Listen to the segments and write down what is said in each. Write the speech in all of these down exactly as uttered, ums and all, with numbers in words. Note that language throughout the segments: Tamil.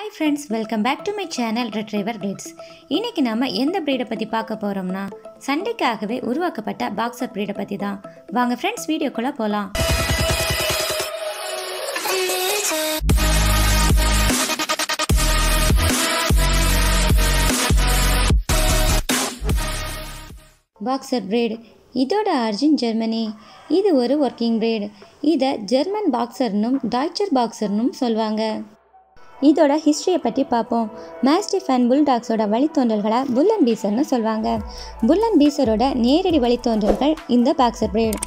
Hi friends, welcome back to my channel Retriever Breeds. இன்னைக்கு நாம எந்த breed பத்தி பார்க்க போறோம்னா சண்டைக்காகவே உருவாக்கப்பட்ட boxer breed பத்தி தான். வாங்க friends வீடியோக்குள்ள போலாம். boxer breed இதோட ஆரிஜின் ஜெர்மனி. இது ஒரு ஒர்க்கிங் breed. இதை ஜெர்மன் பாக்ஸர்னும் டாய்ச்சர் பாக்ஸர்னும் சொல்வாங்க. இதோட ஹிஸ்ட்ரியை பற்றி பார்ப்போம். மாஸ்டிஃப் அண்ட் புல்டாக்ஸோட வழித்தோன்றல்களை bullenbaiserன்னு சொல்லுவாங்க. bullenbaiserோட நேரடி வழித்தோன்றல்கள் இந்த பாக்ஸர் breed.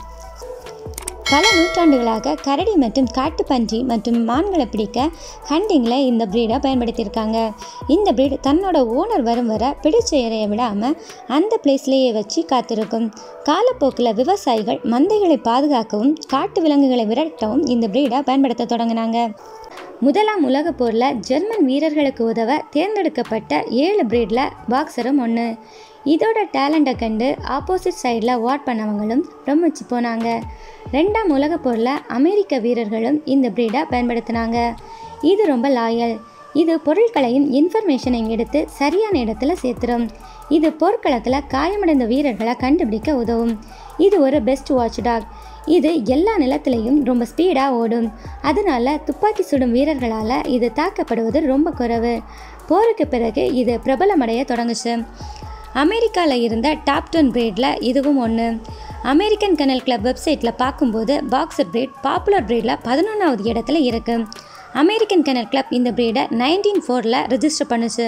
பல நூற்றாண்டுகளாக கரடி மற்றும் காட்டுப்பன்றி மற்றும் மான்களை பிடிக்க ஹண்டிங்கில் இந்த ப்ரீடை பயன்படுத்தியிருக்காங்க. இந்த ப்ரீட் தன்னோட ஓனர் வரும் வர பிடிச்ச இறைய விடாமல் அந்த பிளேஸ்லேயே வச்சு காத்திருக்கும். காலப்போக்கில் விவசாயிகள் மந்தைகளை பாதுகாக்கவும் காட்டு விலங்குகளை விரட்டவும் இந்த ப்ரீடை பயன்படுத்த தொடங்கினாங்க. முதலாம் உலக போரில் ஜெர்மன் வீரர்களுக்கு உதவ தேர்ந்தெடுக்கப்பட்ட ஏழு ப்ரீடில் பாக்ஸரும் ஒன்று. இதோட டேலண்ட்டை கண்டு ஆப்போசிட் சைடில் வாட் பண்ணவங்களும் பிரமிச்சு போனாங்க. ரெண்டாம் உலக போரில் அமெரிக்க வீரர்களும் இந்த ப்ரீடை பயன்படுத்தினாங்க. இது ரொம்ப லாயல். இது பொருட்களையும் இன்ஃபர்மேஷனையும் எடுத்து சரியான இடத்துல சேர்த்துரும். இது போர்க்களத்தில் காயமடைந்த வீரர்களை கண்டுபிடிக்க உதவும். இது ஒரு பெஸ்ட் வாட்ச் டாக். இது எல்லா நிலத்திலையும் ரொம்ப ஸ்பீடாக ஓடும். அதனால துப்பாக்கி சுடும் வீரர்களால் இது தாக்கப்படுவது ரொம்ப குறைவு. போருக்கு பிறகு இது பிரபலமடைய தொடங்குச்சு. அமெரிக்காவில் இருந்த டாப் டென் ப்ரீடில் இதுவும் ஒன்று. அமெரிக்கன் கெனல் கிளப் வெப்சைட்டில் பார்க்கும்போது பாக்ஸர் ப்ரீட் பாப்புலர் ப்ரீடில் பதினொன்றாவது இடத்துல இருக்குது. அமெரிக்கன் கெனல் கிளப் இந்த ப்ரீடை நைன்டீன் ஃபோரில் ரெஜிஸ்டர் பண்ணுச்சு.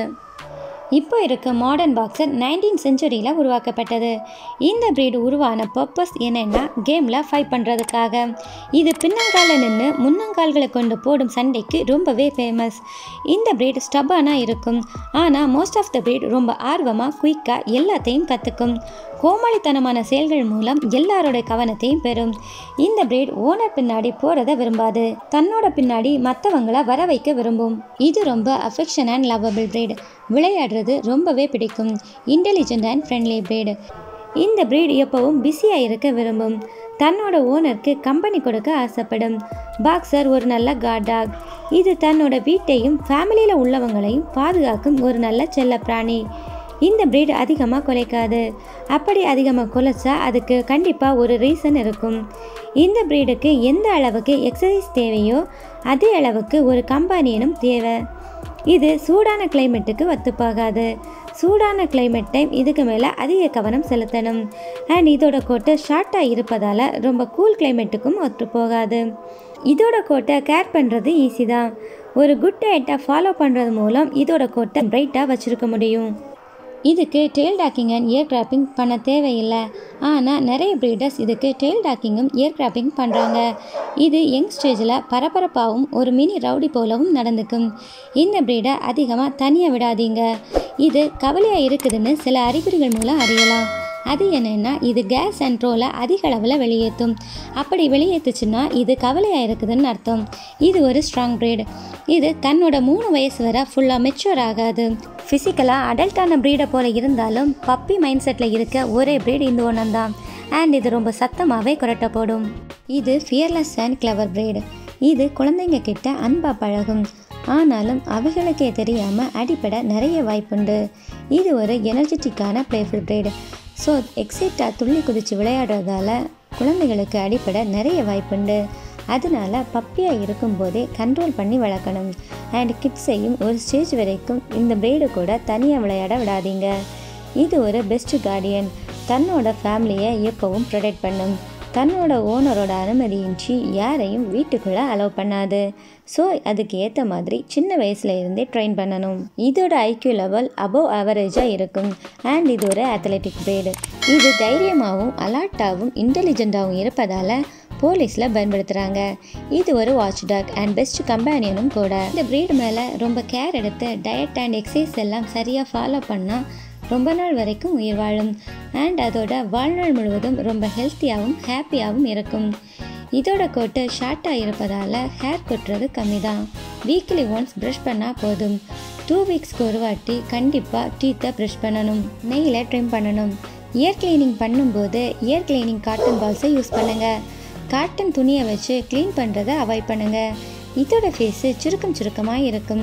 இப்போ இருக்க மாடர்ன் பாக்ஸர் நைன்டீன் செஞ்சுரியில் உருவாக்கப்பட்டது. இந்த ப்ரீடு உருவான பர்பஸ் என்னென்னா கேமில் ஃபைட் பண்ணுறதுக்காக. இது பின்னங்கால நின்று முன்னங்கால்களை கொண்டு போடும் சண்டைக்கு ரொம்பவே ஃபேமஸ். இந்த ப்ரீட் ஸ்டப்பானாக இருக்கும். ஆனால் மோஸ்ட் ஆஃப் த ப்ரீட் ரொம்ப ஆர்வமாக குயிக்காக எல்லாத்தையும் கற்றுக்கும். கோமாளித்தனமான செயல்கள் மூலம் எல்லாரோட கவனத்தையும் பெறும். இந்த ப்ரீட் ஓனர் பின்னாடி போகிறத விரும்பாது. தன்னோட பின்னாடி மற்றவங்களை வர வைக்க விரும்பும். இது ரொம்ப அஃபெக்ஷன் அண்ட் லவபிள் ப்ரீட். விளையாடுறது ரொம்பவே பிடிக்கும். Intelligent and friendly breed. இந்த ப்ரீட் எப்பவும் பிஸியாக இருக்க விரும்பும். தன்னோட ஓனருக்கு கம்பெனி கொடுக்க ஆசைப்படும். பாக்ஸர் ஒரு நல்ல காட் டாக். இது தன்னோட வீட்டையும் ஃபேமிலியில் உள்ளவங்களையும் பாதுகாக்கும் ஒரு நல்ல செல்ல பிராணி. இந்த ப்ரீட் அதிகமாக குலைக்காது. அப்படி அதிகமாக குலைச்சா அதுக்கு கண்டிப்பாக ஒரு ரீசன் இருக்கும். இந்த ப்ரீடுக்கு எந்த அளவுக்கு எக்ஸசைஸ் தேவையோ அதே அளவுக்கு ஒரு கம்பானியனும் தேவை. இது சூடான கிளைமேட்டுக்கு ஒத்துப்பாகாது. சூடான கிளைமேட் டைம் இதுக்கு மேலே அதிக கவனம் செலுத்தணும். அண்ட் இதோட கோட்டை ஷார்ட்டாக இருப்பதால் ரொம்ப கூல் கிளைமேட்டுக்கும் ஒத்து போகாது. இதோட கோட்டை கேர் பண்ணுறது ஈஸி தான். ஒரு குட் டயட்டை ஃபாலோ பண்ணுறது மூலம் இதோட கோட்டை பிரைட்டாக வச்சுருக்க முடியும். இதுக்கு tail docking and ear cropping பண்ண தேவையில்லை. ஆனால் நிறைய ப்ரீடர்ஸ் இதுக்கு டெயில் டாக்கிங்கும் இயர் கிராப்பிங் பண்ணுறாங்க. இது யங் ஸ்டேஜில் பரபரப்பாகவும் ஒரு மினி ரவுடி போலவும் நடந்துக்கும். இந்த ப்ரீடை அதிகமாக தனியாக விடாதீங்க. இது கவலையாக இருக்குதுன்னு சில அறிகுறிகள் மூலம் அறியலாம். அது என்னென்னா இது கேஸ் அண்ட் ட்ரோலை அதிக அளவில் வெளியேற்றும். அப்படி வெளியேற்றுச்சுன்னா இது கவலையாக இருக்குதுன்னு அர்த்தம். இது ஒரு ஸ்ட்ராங் ப்ரீட். இது தன்னோட மூணு வயசு வரை ஃபுல்லாக மெச்சூர் ஆகாது. ஃபிசிக்கலாக அடல்ட்டான ப்ரீடை போல் இருந்தாலும் பப்பி மைண்ட் செட்டில் இருக்க ஒரே ப்ரீட் இந்த ஒன்று தான். அண்ட் இது ரொம்ப சத்தமாகவே குரட்ட போடும். இது ஃபியர்லெஸ் அண்ட் கிளவர் ப்ரீட். இது குழந்தைங்க கிட்ட அன்பாக பழகும். ஆனாலும் அவைகளுக்கே தெரியாமல் அடிப்பட நிறைய வாய்ப்புண்டு. இது ஒரு எனர்ஜெட்டிக்கான ப்ளேஃபுல் ப்ரீட். ஸோ எக்ஸைட்டாக துள்ளி குதித்து விளையாடுறதால குழந்தைகளுக்கு அடிப்பட நிறைய வாய்ப்புண்டு. அதனால் பப்பியாக இருக்கும்போதே கண்ட்ரோல் பண்ணி வளர்க்கணும். அண்ட் கிட்ஸையும் ஒரு ஸ்டேஜ் வரைக்கும் இந்த ப்ரீடு கூட தனியாக விளையாட விடாதீங்க. இது ஒரு பெஸ்ட் கார்டியன். தன்னோட ஃபேமிலியை எப்போவும் ப்ரொடெக்ட் பண்ணும். தன்னோட ஓனரோட அனுமதியின்றி யாரையும் வீட்டுக்குள்ளே அலோவ் பண்ணாது. ஸோ அதுக்கு ஏற்ற மாதிரி சின்ன வயசில் இருந்தே ட்ரெயின் பண்ணணும். இதோட ஐக்யூ லெவல் அபவ் ஆவரேஜாக இருக்கும். அண்ட் இது ஒரு அத்லெட்டிக் ப்ரீடு. இது தைரியமாகவும் அலர்ட்டாகவும் இன்டெலிஜென்ட்டாகவும் இருப்பதால் போலீஸில் பயன்படுத்துகிறாங்க. இது ஒரு வாட்ச் டாக் அண்ட் பெஸ்ட் கம்பேனியனும் கூட. இந்த ப்ரீடு மேலே ரொம்ப கேர் எடுத்து டயட் அண்ட் எக்ஸசைஸ் எல்லாம் சரியாக ஃபாலோ பண்ணால் ரொம்ப நாள் வரைக்கும் உயிர் வாழும். அண்ட் அதோட வாழ்நாள் முழுவதும் ரொம்ப ஹெல்த்தியாகவும் ஹாப்பியாகவும் இருக்கும். இதோட கோட்டு ஷார்ட்டாக இருப்பதால் ஹேர் கொட்டுறது கம்மி தான். வீக்லி ஒன்ஸ் ப்ரஷ் பண்ணால் போதும். டூ வீக்ஸ்க்கு ஒரு வாட்டி கண்டிப்பாக டீத்தை ப்ரஷ் பண்ணணும். நெய்யில் ட்ரிம் பண்ணணும். இயர் கிளீனிங் பண்ணும்போது இயர் கிளீனிங் காட்டன் பால்ஸை யூஸ் பண்ணுங்கள். காட்டன் துணியை வச்சு க்ளீன் பண்ணுறதை அவாய்ட் பண்ணுங்கள். இதோட ஃபேஸு சுருக்கம் சுருக்கமாக இருக்கும்.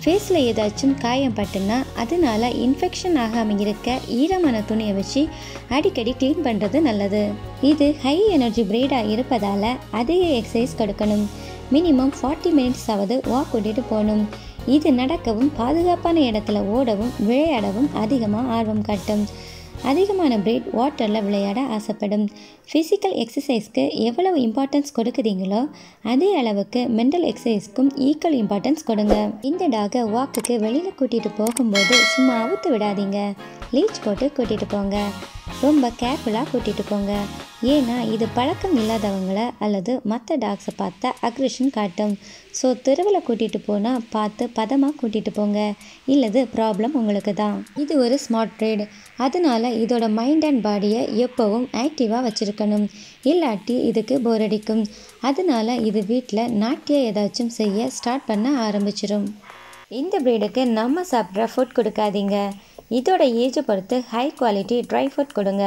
ஃபேஸில் ஏதாச்சும் காயம் பட்டுனா அதனால இன்ஃபெக்ஷன் ஆகாமல் இருக்க ஈரமான துணியை வச்சு அடிக்கடி க்ளீன் பண்ணுறது நல்லது. இது ஹை எனர்ஜி பிரீடாக இருப்பதால் அதிக எக்ஸசைஸ் கொடுக்கணும். மினிமம் ஃபார்ட்டி மினிட்ஸ் ஆவது வாக் கூட்டிகிட்டு போகணும். இது நடக்கவும் பாதுகாப்பான இடத்துல ஓடவும் விளையாடவும் அதிகமாக ஆர்வம் காட்டும். அதிகமான பிரீட் வாட்டரில் விளையாட ஆசைப்படும். ஃபிசிக்கல் எக்ஸசைஸ்க்கு எவ்வளவு இம்பார்ட்டன்ஸ் கொடுக்குறீங்களோ அதே அளவுக்கு மென்டல் எக்ஸசைஸ்க்கும் ஈக்குவல் இம்பார்ட்டன்ஸ் கொடுங்க. இந்த டாகை வாக்குக்கு வெளியில் கூட்டிகிட்டு போகும்போது சும்மா அவுத்து விடாதீங்க. லீச் போட்டு கூட்டிகிட்டு போங்க. ரொம்ப கேர்ஃபுல்லாக கூட்டிகிட்டு போங்க. ஏன்னா இது பழக்கம் இல்லாதவங்களை அல்லது மற்ற டாக்ஸை பார்த்தா அக்ரெஷன் காட்டும். ஸோ தெருவில் கூட்டிகிட்டு போனால் பார்த்து பதமாக கூட்டிகிட்டு போங்க, இல்லது ப்ராப்ளம் உங்களுக்கு தான். இது ஒரு ஸ்மார்ட் ப்ரீட், அதனால இதோட மைண்ட் அண்ட் பாடியை எப்போவும் ஆக்டிவாக வச்சுருக்கணும். இல்லாட்டி இதுக்கு போர் அடிக்கும். அதனால இது வீட்டில் நாட்டியம் ஏதாச்சும் செய்ய ஸ்டார்ட் பண்ண ஆரம்பிச்சிடும். இந்த ப்ரீடுக்கு நம்ம சாப்பிட்ற ஃபுட் கொடுக்காதீங்க. இதோட ஏஜை பொறுத்து ஹை குவாலிட்டி ட்ரை ஃபுட் கொடுங்க.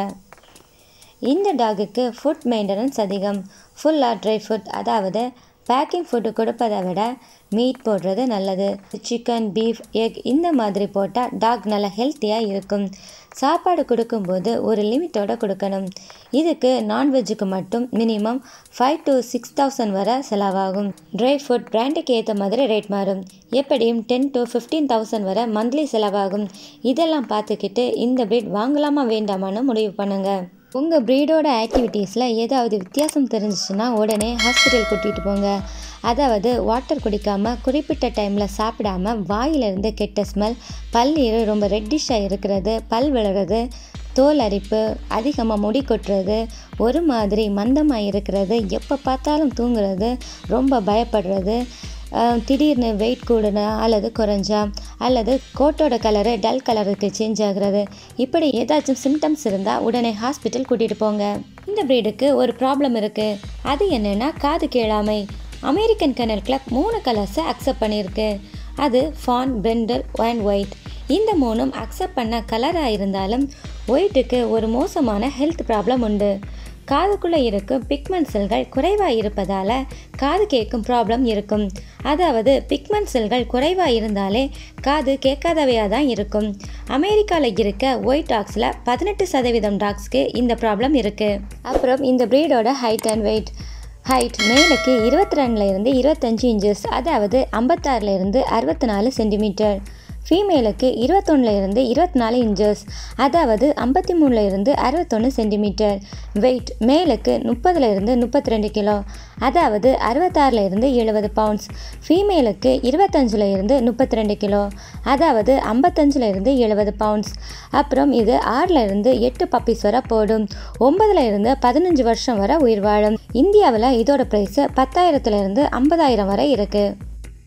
இந்த டாகுக்கு ஃபுட் மெயின்டெனன்ஸ் அதிகம். ஃபுல்லாக ட்ரை ஃபுட், அதாவது பேக்கிங் ஃபுட்டு கொடுப்பதை விட மீட் போடுறது நல்லது. சிக்கன், பீஃப், எக் இந்த மாதிரி போட்டால் டாக் நல்லா ஹெல்த்தியாக இருக்கும். சாப்பாடு கொடுக்கும்போது ஒரு லிமிட்டோடு கொடுக்கணும். இதுக்கு நான்வெஜ்ஜுக்கு மட்டும் minimum five to six thousand வரை செலவாகும். ட்ரை ஃபுட் பிராண்டுக்கு ஏற்ற மாதிரி ரேட் மாறும். எப்படியும் டென் டு ஃபிஃப்டீன் தௌசண்ட் வரை மந்த்லி செலவாகும். இதெல்லாம் பார்த்துக்கிட்டு இந்த ப்ரீட் வாங்கலாமா வேண்டாமான்னு முடிவு பண்ணுங்கள். உங்கள் ப்ரீடோட ஆக்டிவிட்டீஸில் ஏதாவது வித்தியாசம் தெரிஞ்சிச்சுன்னா உடனே ஹாஸ்பிட்டல் கூட்டிகிட்டு போங்க. அதாவது வாட்டர் குடிக்காமல் குறிப்பிட்ட டைமில் சாப்பிடாம வாயிலிருந்து கெட்ட ஸ்மெல், பல்லீரு ரொம்ப ரெட்டிஷாக இருக்கிறது, பல் விழுறது, தோல் அரிப்பு, அதிகமாக முடி கொட்டுறது, ஒரு மாதிரி மந்தமாக இருக்கிறது, எப்போ பார்த்தாலும் தூங்குறது, ரொம்ப பயப்படுறது, திடீர்னு வெயிட் கூடுனா அல்லது குறைஞ்சா, அல்லது கோட்டோட கலரு டல் கலருக்கு சேஞ்ச் ஆகிறது, இப்படி ஏதாச்சும் சிம்டம்ஸ் இருந்தால் உடனே ஹாஸ்பிட்டல் கூட்டிகிட்டு போங்க. இந்த ப்ரீடுக்கு ஒரு ப்ராப்ளம் இருக்குது. அது என்னென்னா காது கேளாமை. அமெரிக்கன் கெனல் கிளப் மூணு கலர்ஸை அக்செப்ட் பண்ணியிருக்கு. அது ஃபான், பிரெண்டல் அண்ட் ஒயிட். இந்த மூணும் அக்செப்ட் பண்ண கலராக இருந்தாலும் ஒயிட்டுக்கு ஒரு மோசமான ஹெல்த் ப்ராப்ளம் உண்டு. காதுக்குள்ளே இருக்கும் பிக்மெண்ட் செல்கள் குறைவாக இருப்பதால் காது கேட்கும் ப்ராப்ளம் இருக்கும். அதாவது பிக்மெண்ட் செல்கள் குறைவாக இருந்தாலே காது கேட்காதவையாக தான் இருக்கும். அமெரிக்காவில் இருக்க ஒயிட் டாக்ஸில் பதினெட்டு சதவீதம் டாக்ஸ்க்கு இந்த ப்ராப்ளம் இருக்குது. அப்புறம் இந்த ப்ரீடோட ஹைட் அண்ட் வெயிட். ஹைட் மேலுக்கு இருபத்தி ரெண்டுலேருந்து இருபத்தஞ்சி இன்ச்சஸ், அதாவது ஐம்பத்தாறுலேருந்து அறுபத்தி நாலு சென்டிமீட்டர். ஃபீமேலுக்கு இருபத்தொன்னுலேருந்து இருபத்தி நாலு இன்ச்சஸ், அதாவது ஐம்பத்தி மூணுலேருந்து அறுபத்தொன்று சென்டிமீட்டர். வெயிட் மேலுக்கு முப்பதுலேருந்து முப்பத்தி ரெண்டு கிலோ, அதாவது அறுபத்தாறுலேருந்து எழுபது பவுண்ட்ஸ். ஃபீமேலுக்கு இருபத்தஞ்சிலேருந்து முப்பத்தி ரெண்டு கிலோ, அதாவது ஐம்பத்தஞ்சிலேருந்து எழுபது பவுண்ட்ஸ். அப்புறம் இது ஆறுலேருந்து எட்டு பப்பீஸ் வரை போடும். ஒன்பதுலேருந்து பதினஞ்சு வருஷம் வரை உயிர் வாழும். இந்தியாவில் இதோட ப்ரைஸு பத்தாயிரத்துலேருந்து ஐம்பதாயிரம் வரை இருக்குது.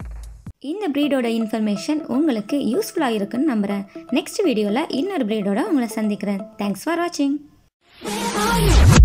இந்த ப்ரீடோட இன்ஃபர்மேஷன் உங்களுக்கு யூஸ்ஃபுல்லாக இருக்குன்னு நம்புகிறேன். நெக்ஸ்ட் வீடியோவில் இன்னொரு ப்ரீடோட உங்களை சந்திக்கிறேன். தேங்க்ஸ் ஃபார் வாட்சிங்.